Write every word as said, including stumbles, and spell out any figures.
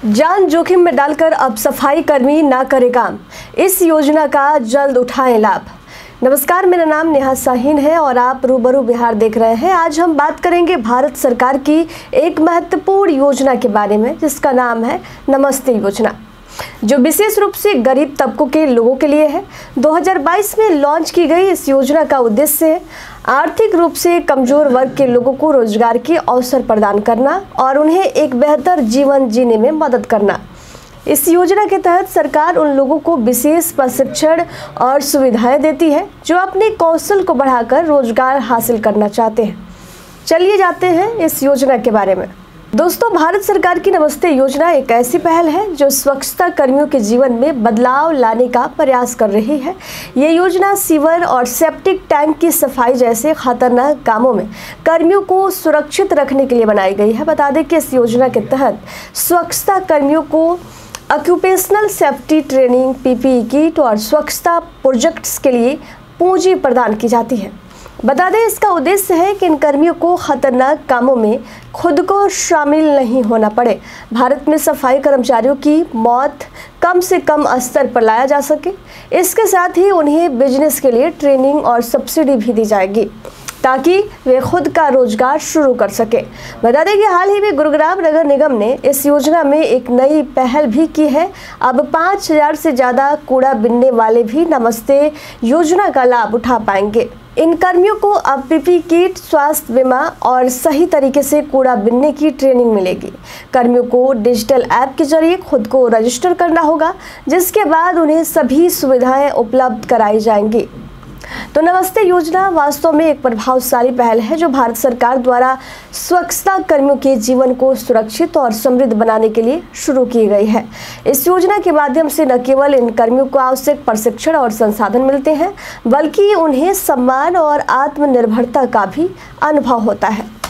जान जोखिम में डालकर अब सफाई कर्मी ना करे काम, इस योजना का जल्द उठाएं लाभ। नमस्कार, मेरा नाम नेहा साहीन है और आप रूबरू बिहार देख रहे हैं। आज हम बात करेंगे भारत सरकार की एक महत्वपूर्ण योजना के बारे में, जिसका नाम है नमस्ते योजना, जो विशेष रूप से गरीब तबकों के लोगों के लिए है। दो हज़ार बाईस में लॉन्च की गई इस योजना का उद्देश्य है आर्थिक रूप से कमजोर वर्ग के लोगों को रोजगार के अवसर प्रदान करना और उन्हें एक बेहतर जीवन जीने में मदद करना। इस योजना के तहत सरकार उन लोगों को विशेष प्रशिक्षण और सुविधाएं देती है जो अपने कौशल को बढ़ाकर रोजगार हासिल करना चाहते हैं। चलिए जानते हैं इस योजना के बारे में। दोस्तों, भारत सरकार की नमस्ते योजना एक ऐसी पहल है जो स्वच्छता कर्मियों के जीवन में बदलाव लाने का प्रयास कर रही है। ये योजना सीवर और सेप्टिक टैंक की सफाई जैसे खतरनाक कामों में कर्मियों को सुरक्षित रखने के लिए बनाई गई है। बता दें कि इस योजना के तहत स्वच्छता कर्मियों को occupational safety training, PPE kit और स्वच्छता प्रोजेक्ट्स के लिए पूंजी प्रदान की जाती है। बता दें, इसका उद्देश्य है कि इन कर्मियों को खतरनाक कामों में खुद को शामिल नहीं होना पड़े। भारत में सफाई कर्मचारियों की मौत कम से कम स्तर पर लाया जा सके। इसके साथ ही उन्हें बिजनेस के लिए ट्रेनिंग और सब्सिडी भी दी जाएगी ताकि वे खुद का रोजगार शुरू कर सके। बता दें कि हाल ही में गुरुग्राम नगर निगम ने इस योजना में एक नई पहल भी की है। अब पाँच हजार से ज़्यादा कूड़ा बीनने वाले भी नमस्ते योजना का लाभ उठा पाएंगे। इन कर्मियों को अब पीपी किट, स्वास्थ्य बीमा और सही तरीके से कूड़ा बीनने की ट्रेनिंग मिलेगी। कर्मियों को डिजिटल ऐप के जरिए खुद को रजिस्टर करना होगा, जिसके बाद उन्हें सभी सुविधाएं उपलब्ध कराई जाएंगी। तो नमस्ते योजना वास्तव में एक प्रभावशाली पहल है जो भारत सरकार द्वारा स्वच्छता कर्मियों के जीवन को सुरक्षित और समृद्ध बनाने के लिए शुरू की गई है। इस योजना के माध्यम से न केवल इन कर्मियों को आवश्यक प्रशिक्षण और संसाधन मिलते हैं, बल्कि उन्हें सम्मान और आत्मनिर्भरता का भी अनुभव होता है।